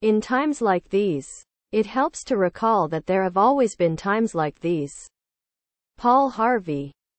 In times like these, it helps to recall that there have always been times like these. Paul Harvey.